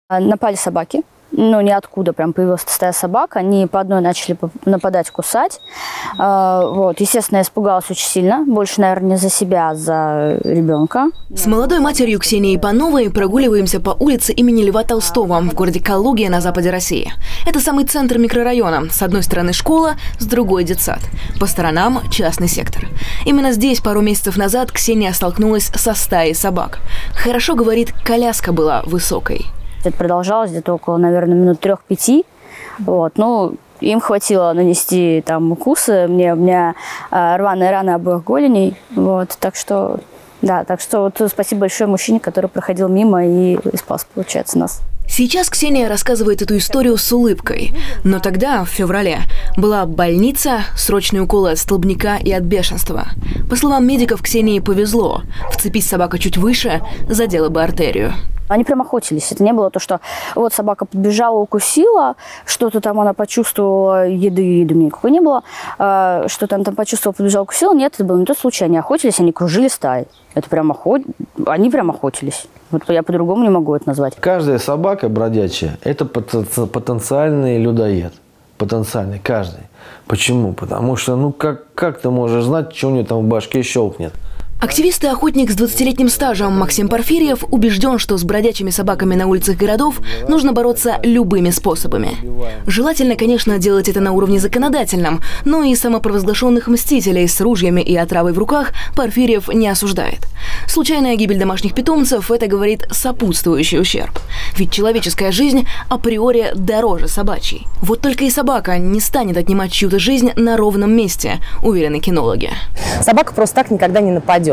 Напали собаки. Ну, ниоткуда прям появилась стая собак. Они по одной начали нападать, кусать. Вот. Естественно, я испугалась очень сильно. Больше, наверное, не за себя, а за ребенка. С молодой матерью Ксенией Пановой прогуливаемся по улице имени Льва Толстого в городе Калуге на западе России. Это самый центр микрорайона. С одной стороны школа, с другой детсад. По сторонам частный сектор. Именно здесь пару месяцев назад Ксения столкнулась со стаей собак. Хорошо, говорит, коляска была высокой. Это продолжалось где-то около, наверное, минут 3-5. Вот. Ну, им хватило нанести там укусы. У меня рваные раны обоих голеней. Вот. Так что, да, вот спасибо большое мужчине, который проходил мимо и спас, получается, нас. Сейчас Ксения рассказывает эту историю с улыбкой. Но тогда, в феврале, была больница, срочные уколы от столбняка и от бешенства. По словам медиков, Ксении повезло. Вцепись собака чуть выше, задела бы артерию. Они прям охотились. Это не было то, что вот собака подбежала, укусила, что-то там она почувствовала, еды никакой не было, что-то она там почувствовала, подбежала, укусила. Нет, это был не тот случай. Они охотились, они кружили стаи. Это прям они прям охотились. Вот я по-другому не могу это назвать. Каждая собака бродячая – это потенциальный людоед. Потенциальный, каждый. Почему? Потому что, ну как ты можешь знать, что у нее там в башке щелкнет? Активист и охотник с 20-летним стажем Максим Порфирьев убежден, что с бродячими собаками на улицах городов нужно бороться любыми способами. Желательно, конечно, делать это на уровне законодательном, но и самопровозглашенных мстителей с ружьями и отравой в руках Порфирьев не осуждает. Случайная гибель домашних питомцев – это, говорит, сопутствующий ущерб. Ведь человеческая жизнь априори дороже собачьей. Вот только и собака не станет отнимать чью-то жизнь на ровном месте, уверены кинологи. Собака просто так никогда не нападет.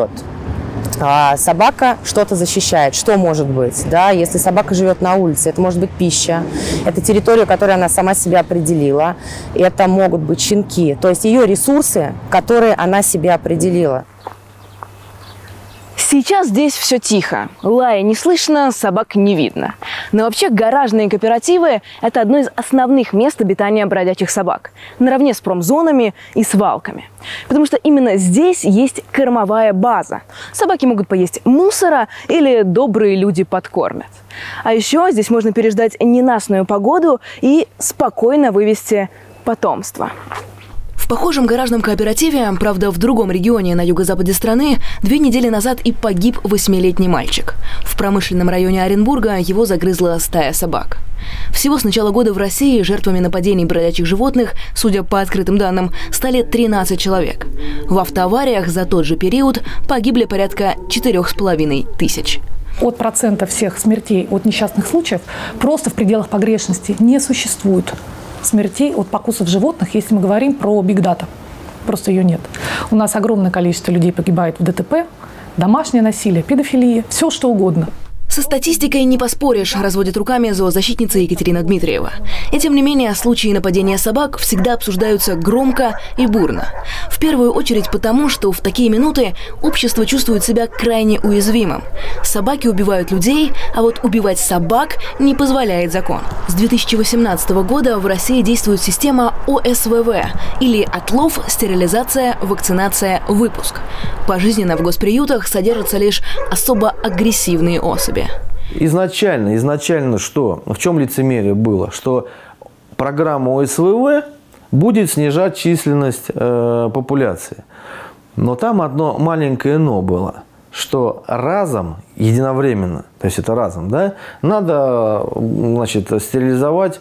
Собака что-то защищает. Что может быть? Да? Если собака живет на улице, это может быть пища, это территория, которую она сама себе определила, это могут быть щенки. То есть ее ресурсы, которые она себе определила. Сейчас здесь все тихо. Лая не слышно, собак не видно. Но вообще гаражные кооперативы – это одно из основных мест обитания бродячих собак. Наравне с промзонами и свалками. Потому что именно здесь есть кормовая база. Собаки могут поесть мусора или добрые люди подкормят. А еще здесь можно переждать ненастную погоду и спокойно вывести потомство. В похожем гаражном кооперативе, правда, в другом регионе на юго-западе страны, 2 недели назад и погиб 8-летний мальчик. В промышленном районе Оренбурга его загрызла стая собак. Всего с начала года в России жертвами нападений бродячих животных, судя по открытым данным, стали 13 человек. В автоавариях за тот же период погибли порядка 4500. От процента всех смертей от несчастных случаев просто в пределах погрешности не существует. Смертей от покусов животных, если мы говорим про биг-дата. Просто ее нет. У нас огромное количество людей погибает в ДТП, домашнее насилие, педофилия, все что угодно. Со статистикой не поспоришь, разводит руками зоозащитница Екатерина Дмитриева. И тем не менее, случаи нападения собак всегда обсуждаются громко и бурно. В первую очередь потому, что в такие минуты общество чувствует себя крайне уязвимым. Собаки убивают людей, а вот убивать собак не позволяет закон. С 2018 года в России действует система ОСВВ, или отлов, стерилизация, вакцинация, выпуск. Пожизненно в госприютах содержатся лишь особо агрессивные особи. Изначально что? В чем лицемерие было? Что программа ОСВВ будет снижать численность популяции. Но там одно маленькое «но» было, что разом, единовременно, то есть это разом, да, надо, значит, стерилизовать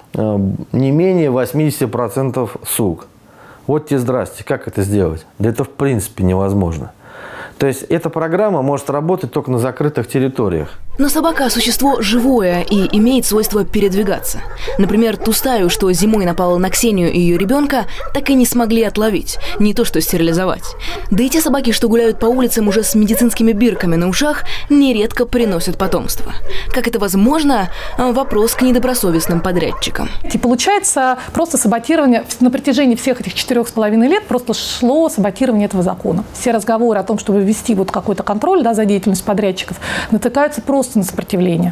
не менее 80% сук. Вот тебе здрасте, как это сделать? Да это в принципе невозможно. То есть эта программа может работать только на закрытых территориях. Но собака – существо живое и имеет свойство передвигаться. Например, ту стаю, что зимой напала на Ксению и ее ребенка, так и не смогли отловить, не то что стерилизовать. Да и те собаки, что гуляют по улицам уже с медицинскими бирками на ушах, нередко приносят потомство. Как это возможно? Вопрос к недобросовестным подрядчикам. И получается, просто саботирование на протяжении всех этих 4,5 лет просто шло саботирование этого закона. Все разговоры о том, чтобы ввести вот какой-то контроль, да, за деятельностью подрядчиков, натыкаются просто на сопротивление.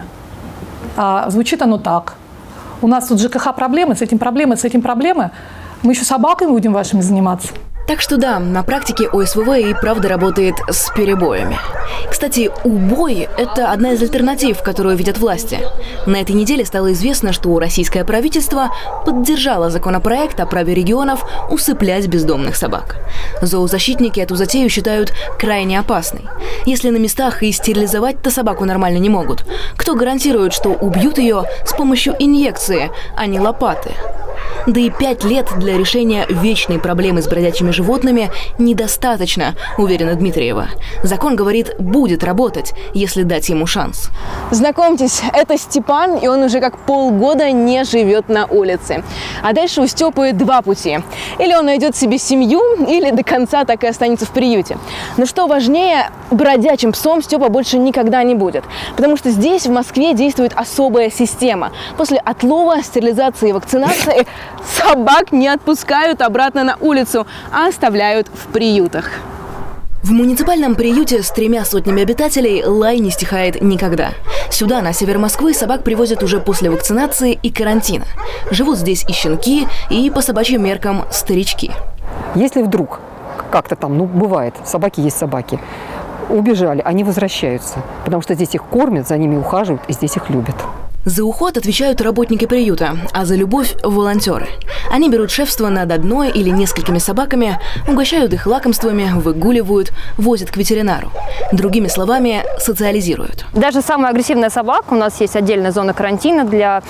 А звучит оно так. У нас тут ЖКХ проблемы, с этим проблемы, мы еще собаками будем вашими заниматься. Так что да, на практике ОСВВ и правда работает с перебоями. Кстати, убой – это одна из альтернатив, которую видят власти. На этой неделе стало известно, что российское правительство поддержало законопроект о праве регионов усыплять бездомных собак. Зоозащитники эту затею считают крайне опасной. Если на местах и стерилизовать-то собаку нормально не могут, кто гарантирует, что убьют ее с помощью инъекции, а не лопаты? Да и 5 лет для решения вечной проблемы с бродячими животными недостаточно, уверена Дмитриева. Закон, говорит, будет работать, если дать ему шанс. Знакомьтесь, это Степан, и он уже как полгода не живет на улице. А дальше у Степы 2 пути. Или он найдет себе семью, или до конца так и останется в приюте. Но что важнее, бродячим псом Степа больше никогда не будет. Потому что здесь, в Москве, действует особая система. После отлова, стерилизации и вакцинации собак не отпускают обратно на улицу, а оставляют в приютах. В муниципальном приюте с 3 сотнями обитателей лай не стихает никогда. Сюда, на север Москвы, собак привозят уже после вакцинации и карантина. Живут здесь и щенки, и по собачьим меркам старички. Если вдруг как-то там, бывает, собаки есть собаки, убежали, они возвращаются, потому что здесь их кормят, за ними ухаживают и здесь их любят. За уход отвечают работники приюта, а за любовь – волонтеры. Они берут шефство над одной или несколькими собаками, угощают их лакомствами, выгуливают, возят к ветеринару. Другими словами, социализируют. Даже самая агрессивная собака, у нас есть отдельная зона карантина для,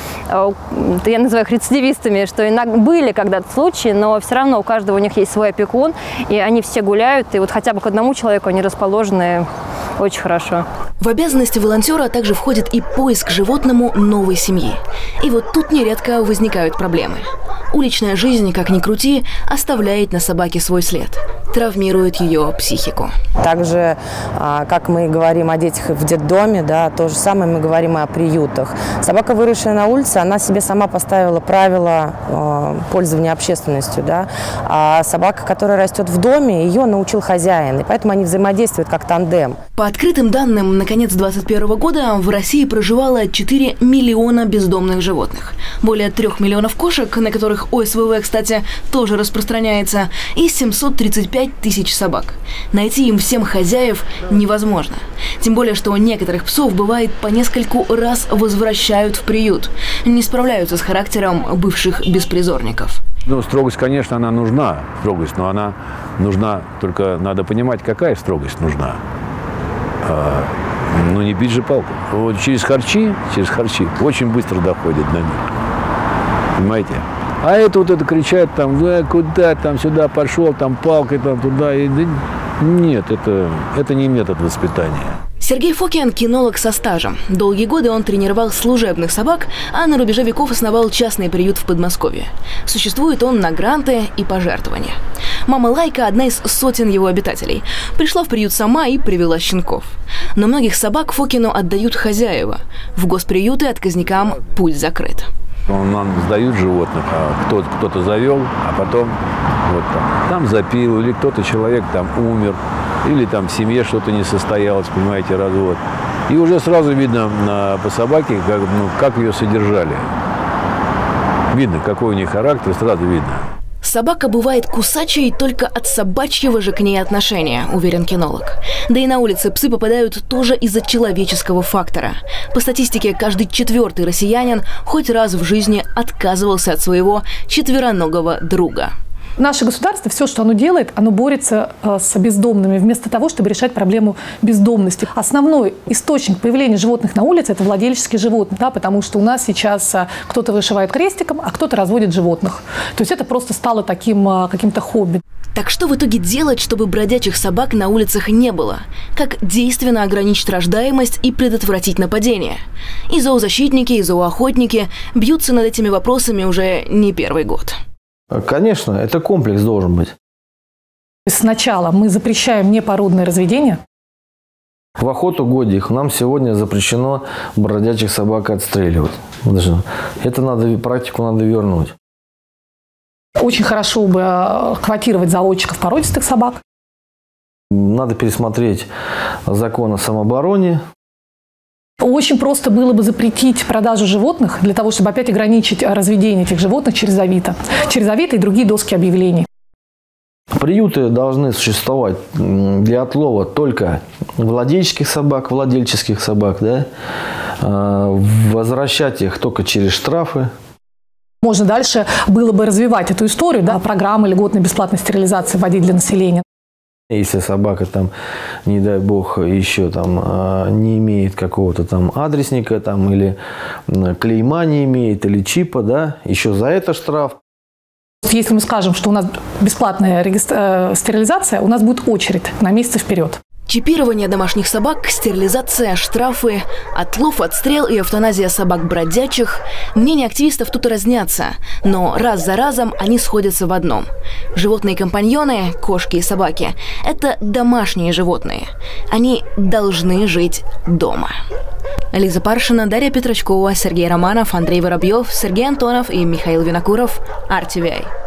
я называю их рецидивистами, что иногда были когда-то случаи, но все равно у каждого у них есть свой опекун, и они все гуляют, и вот хотя бы к одному человеку они расположены очень хорошо. В обязанности волонтера также входит и поиск животному новой семьи. И вот тут нередко возникают проблемы. Уличная жизнь, как ни крути, оставляет на собаке свой след, травмирует ее психику. Также, как мы говорим о детях в детдоме, да, то же самое мы говорим и о приютах. Собака, выросшая на улице, она себе сама поставила правила пользования общественностью. Да, а собака, которая растет в доме, ее научил хозяин, и поэтому они взаимодействуют как тандем. По открытым данным, на конец 2021 года в России проживало 4 миллиона бездомных животных. Более 3 миллионов кошек, на которых ОСВВ, кстати, тоже распространяется, и 735 тысяч собак. Найти им всем хозяев невозможно. Тем более, что некоторых псов, бывает, по нескольку раз возвращают в приют. Не справляются с характером бывших беспризорников. Строгость, конечно, она нужна, но она нужна, только надо понимать, какая строгость нужна. Не бить же палку. Вот через харчи очень быстро доходит до них. Понимаете? А это кричат там, куда, там, сюда пошел, там, палкой, там, туда. Нет, это не метод воспитания. Сергей Фокин – кинолог со стажем. Долгие годы он тренировал служебных собак, а на рубеже веков основал частный приют в Подмосковье. Существует он на гранты и пожертвования. Мама Лайка – одна из сотен его обитателей. Пришла в приют сама и привела щенков. Но многих собак Фокину отдают хозяева. В госприюты отказникам путь закрыт. Нам сдают животных, а кто-то завел, а потом там запил, или кто-то человек там умер, или там в семье что-то не состоялось, понимаете, развод. И уже сразу видно по собаке, как ее содержали. Видно, какой у них характер, сразу видно. Собака бывает кусачей только от собачьего же к ней отношения, уверен кинолог. Да и на улице псы попадают тоже из-за человеческого фактора. По статистике, каждый 4-й россиянин хоть раз в жизни отказывался от своего четвероногого друга. Наше государство, все, что оно делает, оно борется с бездомными, вместо того, чтобы решать проблему бездомности. Основной источник появления животных на улице – это владельческие животные, да, потому что у нас сейчас кто-то вышивает крестиком, а кто-то разводит животных. То есть это просто стало таким каким-то хобби. Так что в итоге делать, чтобы бродячих собак на улицах не было? Как действенно ограничить рождаемость и предотвратить нападения? И зоозащитники, и зооохотники бьются над этими вопросами уже не первый год. Конечно, это комплекс должен быть. Сначала мы запрещаем непородные разведения. В охоту годих нам сегодня запрещено бродячих собак отстреливать. Эту практику надо вернуть. Очень хорошо бы квотировать заводчиков породистых собак. Надо пересмотреть закон о самообороне. Очень просто было бы запретить продажу животных для того, чтобы опять ограничить разведение этих животных через Авито. Через Авито и другие доски объявлений. Приюты должны существовать для отлова только владельческих собак, да? Возвращать их только через штрафы. Можно дальше было бы развивать эту историю, да, программы льготной бесплатной стерилизации вводить для населения. Если собака там, не дай бог, еще там не имеет какого-то там адресника там, или клейма не имеет, или чипа, да, еще за это штраф. Если мы скажем, что у нас бесплатная стерилизация, у нас будет очередь на месяц вперед. Чипирование домашних собак, стерилизация, штрафы, отлов, отстрел и эвтаназия собак бродячих. Мнения активистов тут разнятся, но раз за разом они сходятся в одном. Животные-компаньоны, кошки и собаки – это домашние животные. Они должны жить дома. Лиза Паршина, Дарья Петрачкова, Сергей Романов, Андрей Воробьев, Сергей Антонов и Михаил Винокуров. RTVI.